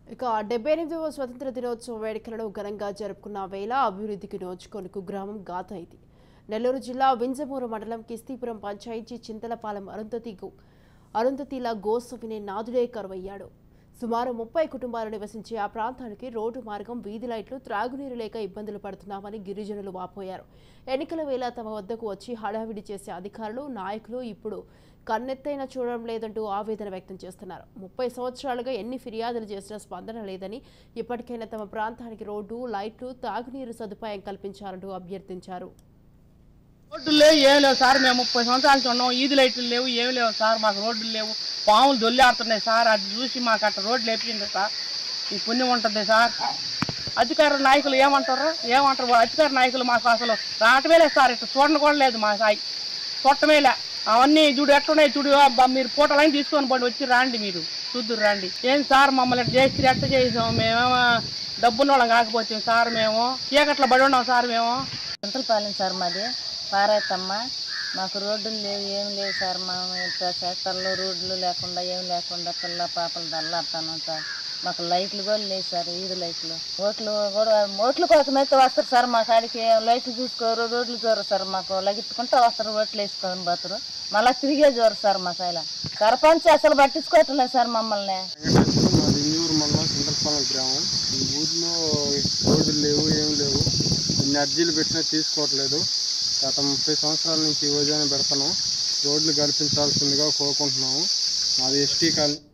ఇక 78వ స్వతంత్ర దినోత్సవ వేడుకలను ఘనంగా జరుపుకున్న వేళ అభివృద్ధికి నోచుకొనుకు గ్రామం గాథ ఇది. నెల్లూరు జిల్లా వింజమూరు మండలం కిస్తీపురం పంచాయతీ చింతలపాలెం అరుంధతిల గోసు వినే నాదుడే కరువయ్యాడు. సుమారు 30 కుటుంబాలు నివసించే ఆ ప్రాంతానికి రోడ్డు మార్గం, వీధి లైట్లు, త్రాగునీరు లేక ఇబ్బందులు పడుతున్నామని గిరిజనులు వాపోయారు. ఎన్నికల వేళ తమ వద్దకు వచ్చి హడావిడి చేసే అధికారులు, నాయకులు ఇప్పుడు కన్నెత్తైనా చూడడం లేదంటూ ఆవేదన వ్యక్తం చేస్తున్నారు. 30 సంవత్సరాలుగా ఎన్ని ఫిర్యాదులు చేసినా స్పందన లేదని, ఇప్పటికైనా తమ ప్రాంతానికి రోడ్డు, లైట్లు, తాగునీరు సదుపాయం కల్పించాలంటూ అభ్యర్థించారు. రోడ్లు లేవు, ఏం లేవు సార్. మేము 30 సంవత్సరాల ఉన్నాం. ఈది లైట్లు లేవు, ఏమి లేవు సార్. మాకు రోడ్లు లేవు, పాములు దొల్లాడుతున్నాయి సార్. అది చూసి మాకు అట్లా రోడ్లు వేపింది సార్. ఈ పుణ్యం ఉంటుంది సార్. అధికార నాయకులు ఏమంటారు? అధికార నాయకులు మాకు అసలు రావటమేలే సార్. ఇట్లా చూడడం కూడా లేదు మా సాయి, చూడటమేలే. అవన్నీ చూడు ఎట్లున్నాయి చూడు. మీరు ఫోటోలన్నీ తీసుకొని పోండి, వచ్చి రాండి, మీరు చూద్దురు రండి. ఏం సార్ మమ్మల్ని చేసి ఎట్ట చేసాము? మేమేమో డబ్బున్న వాళ్ళం కాకపోతే సార్, మేము చీకట్లో పడి ఉన్నాం సార్. మేము చింతలపాలెం సార్, మాది పారాయతమ్మ. మాకు రోడ్డులు లేవు, ఏం లేవు సార్. మేము సెక్టర్లో రోడ్లు లేకుండా ఏం లేకుండా పిల్ల పాపలు దల్లాడుతున్నాం సార్. మాకు లైట్లు కూడా లేవు సార్, వీధి లైట్లు. ఓట్ల కోసమైతే వస్తారు సార్ మా కాడికి. లైట్లు చూసుకోరు, రోడ్లు చూడరు సార్. మాకు లగిట్టుకుంటూ వస్తారు, ఓట్లు వేసుకొని పోతారు. మళ్ళీ తిరిగే చూడరు సార్ మా సైల. సర్పంచ్ అసలు పట్టించుకోవట్లేదు సార్ మమ్మల్ని. మాది ఇంజూరు మండలం చింతలపాలెం గ్రామం. ఈ ఊర్లో రోడ్లు లేవు, ఏం లేవు. ఎన్ని అర్జీలు పెట్టినా తీసుకోవట్లేదు. గత 30 సంవత్సరాల నుంచి యువజన పెడుతున్నాం. రోడ్లు కల్పించాల్సిందిగా కోరుకుంటున్నాము. మాది ఎస్టీ కాలనీ.